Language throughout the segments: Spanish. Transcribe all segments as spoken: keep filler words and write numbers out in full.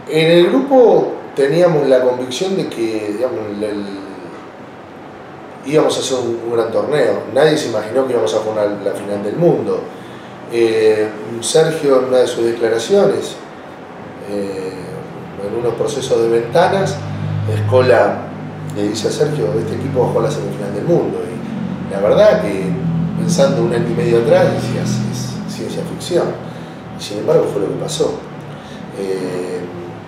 En el grupo teníamos la convicción de que, digamos, el, el, íbamos a hacer un, un gran torneo. Nadie se imaginó que íbamos a jugar la final del mundo. Eh, Sergio, en una de sus declaraciones, eh, en unos procesos de ventanas, Scola le dice a Sergio: este equipo va a jugar la semifinal del mundo. Y la verdad que, pensando un año y medio atrás, decías, es ciencia ficción. Y sin embargo fue lo que pasó. Eh,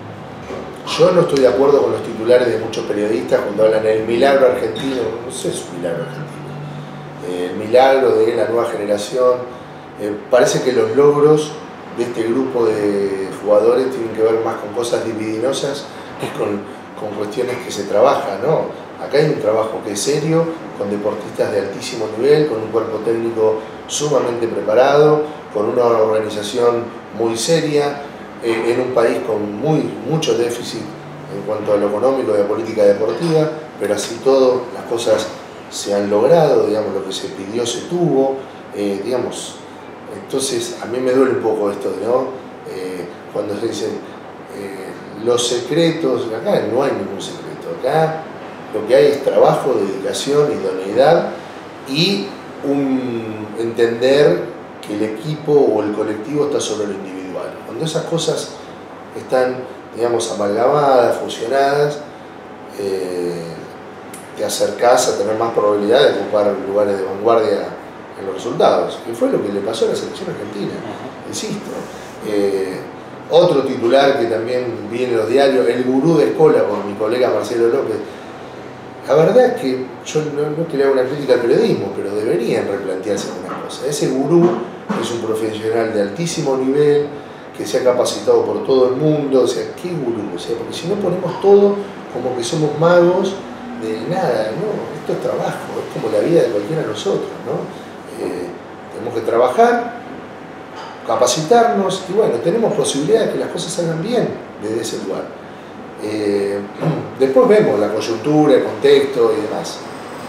yo no estoy de acuerdo con los titulares de muchos periodistas cuando hablan del milagro argentino. No sé, es un milagro argentino. Eh, el milagro de la nueva generación. Eh, parece que los logros de este grupo de jugadores tienen que ver más con cosas dividinosas que con, con cuestiones que se trabajan, ¿no? Acá hay un trabajo que es serio, con deportistas de altísimo nivel, con un cuerpo técnico sumamente preparado, con una organización muy seria, eh, en un país con muy, mucho déficit en cuanto a lo económico y a política deportiva, pero así todo las cosas se han logrado, digamos, lo que se pidió se tuvo, eh, digamos. Entonces a mí me duele un poco esto, ¿no? Eh, cuando se dicen eh, los secretos, acá no hay ningún secreto, acá lo que hay es trabajo, dedicación, idoneidad y un entender que el equipo o el colectivo está sobre lo individual. Cuando esas cosas están, digamos, amalgamadas, fusionadas, eh, te acercás a tener más probabilidad de ocupar lugares de vanguardia en los resultados, que fue lo que le pasó a la selección argentina, insisto. Eh, otro titular que también viene en los diarios, el gurú de Scola, por mi colega Marcelo López. La verdad es que yo no, no quería una crítica al periodismo, pero deberían replantearse algunas cosas. Ese gurú es un profesional de altísimo nivel, que se ha capacitado por todo el mundo. O sea, ¿qué gurú? O sea, porque si no ponemos todo como que somos magos de nada, no, esto es trabajo, es como la vida de cualquiera de nosotros, ¿no? Eh, tenemos que trabajar, capacitarnos y bueno, tenemos posibilidades de que las cosas salgan bien desde ese lugar. Eh, después vemos la coyuntura, el contexto y demás,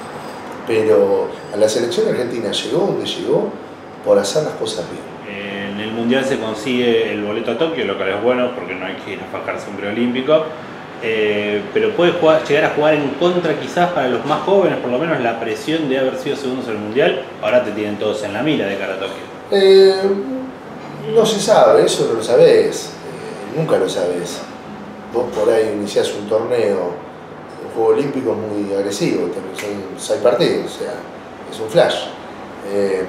pero a la selección argentina llegó donde llegó por hacer las cosas bien. En el Mundial se consigue el boleto a Tokio, lo cual es bueno porque no hay que ir a fajarse un preolímpico. Eh, pero puede jugar, llegar a jugar en contra quizás para los más jóvenes, por lo menos la presión de haber sido segundos en el Mundial. Ahora te tienen todos en la mira de cara a Tokio. Eh, no se sabe, eso no lo sabés, eh, nunca lo sabés. Vos por ahí iniciás un torneo, un juego olímpico muy agresivo, son seis partidos, o sea, es un flash. Eh,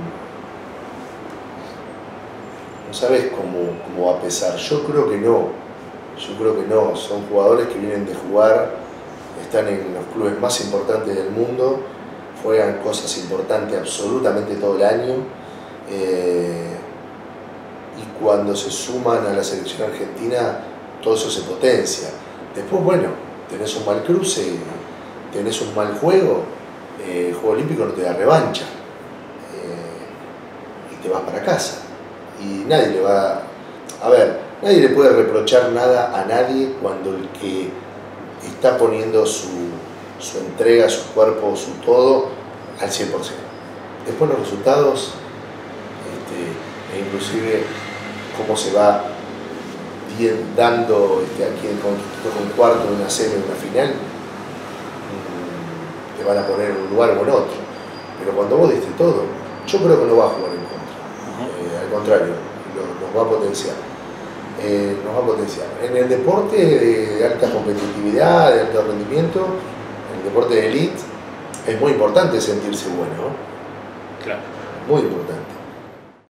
no sabés cómo, cómo va a pesar, yo creo que no. Yo creo que no, son jugadores que vienen de jugar, están en los clubes más importantes del mundo, juegan cosas importantes absolutamente todo el año, eh, y cuando se suman a la selección argentina, todo eso se potencia. Después, bueno, tenés un mal cruce, tenés un mal juego, eh, el Juego Olímpico no te da revancha, eh, y te vas para casa. Y nadie le va... A ver, nadie le puede reprochar nada a nadie cuando el que está poniendo su, su entrega, su cuerpo, su todo al cien por ciento. Después los resultados, este, e inclusive cómo se va dando este, aquí en con cuarto, en una semi, en una final, te van a poner en un lugar o en otro. Pero cuando vos diste todo, yo creo que no va a jugar en contra. Eh, al contrario, lo, nos va a potenciar. Eh, nos va a potenciar. En el deporte de, de alta competitividad, de alto rendimiento, en el deporte de elite, es muy importante sentirse bueno, ¿no? Claro. Muy importante.